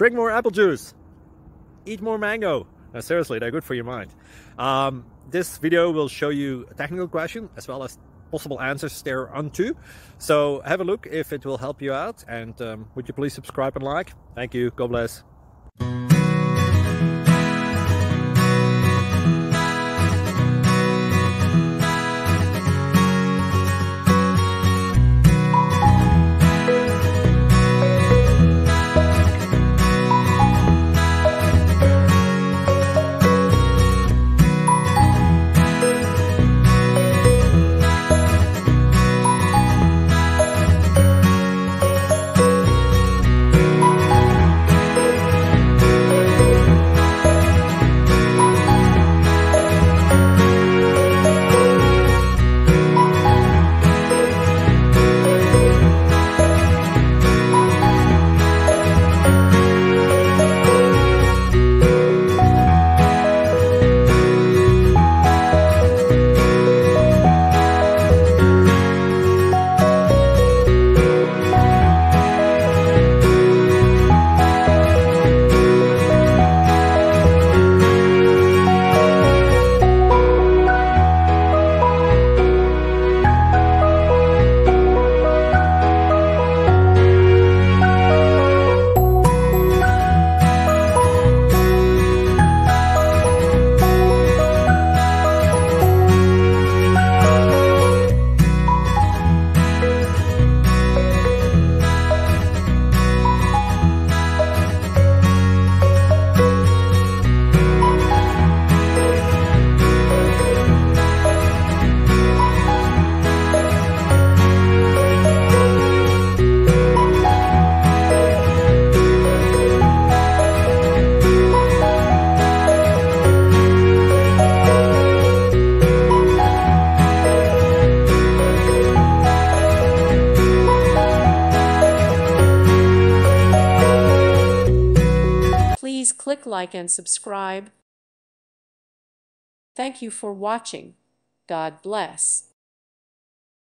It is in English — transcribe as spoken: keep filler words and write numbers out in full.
drink more apple juice, eat more mango. No, seriously, they're good for your mind. Um, this video will show you a technical question as well as possible answers thereunto. So have a look if it will help you out, and um, would you please subscribe and like? Thank you. God bless. Please click like and subscribe. Thank you for watching. God bless.